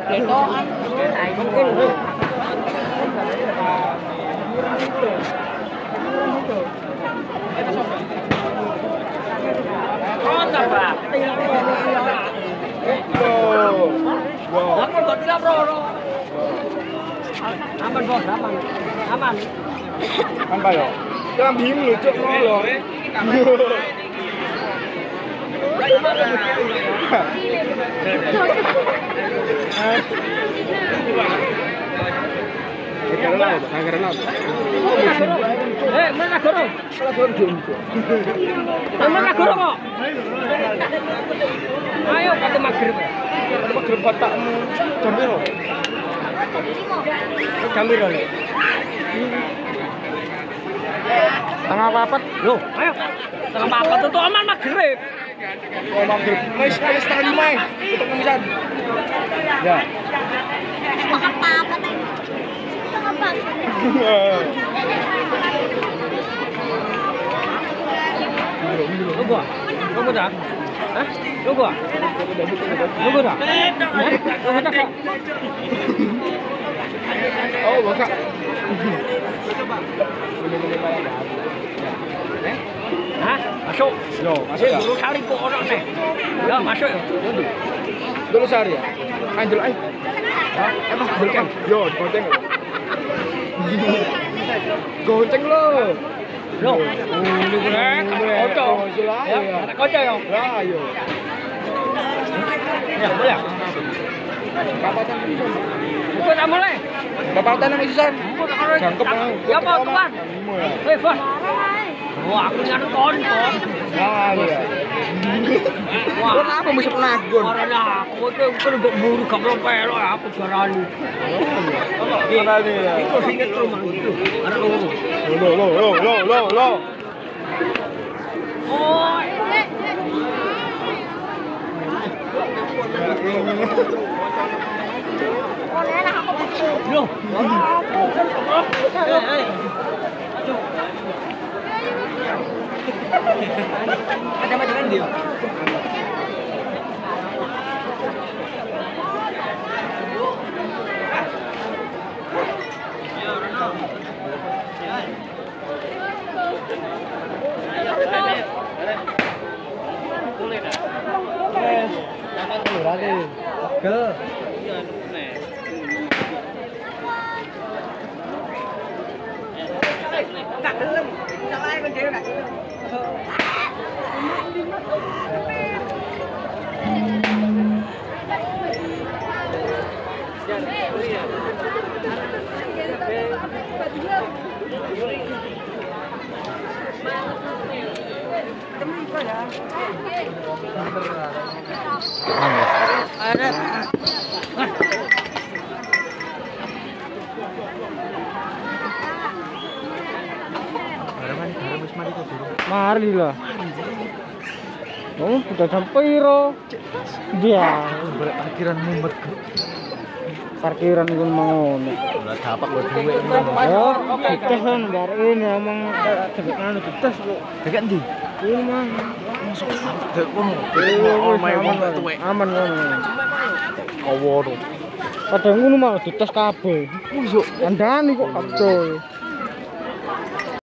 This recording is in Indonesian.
Ketokan. Mungkin. Kontak, Pak. Aman buat tidak, Bro. Aman, Bos, aman. Aman. Kan Pak yo. Jangan bingung lucu loh. Mana guru? Mana guru kok? Ayo kata magrib. Magrib batakmu. Jam piro? Jam piro nih? Tengah papat. Loh, ayo. Tengah papat itu aman magrib. Oh, magrib. Wis 5:30. Untuk pemisahan. Ya. Tengah papat. Tengah papat. Tunggu. Tunggu dah. Hah? Tunggu. Tunggu dah. Tunggu dah. Oh, Bapak. Hah? Masuk. Yo, masuk ya. Dulu cari kok orang nih. Ya, masuk ya. Dulu sehari ya. Anjel ay. Hah? Emang gonceng. Yo, gonceng. Gonceng lo. Loh, ini gue kocok. Ya, anak kocok ya. Ya, ayo. Ya, boleh. Kapatan. Bukan tak boleh. Kapatan sama Susan. Jangkep mau. Ya, Pak, Tuan. Hei, Bos. Wah, aku nyari konton. Nah, iya. Wah, Kenapa mesti penagun? karena aku itu kan buru gak belum pelo ya, aku jarani. Mana nih ya? Itu singet rumah itu. Ada loro. Lo. Oh, loh. Ada macam dia. Mari lah. Oh, udah sampai ro. Dia balik parkiran mumet. Parkiran gue mau nih. Udah dapat lo duit. Ayo, dites kan bar ini emang ceritanya dites lo. Dekat ndi? Ini mah Masuk dek kono. Oh, main wong tuwek. aman kan. Kawo to. Kadang ngono mah dites kabeh. Wis yo Kandhani kok kabeh.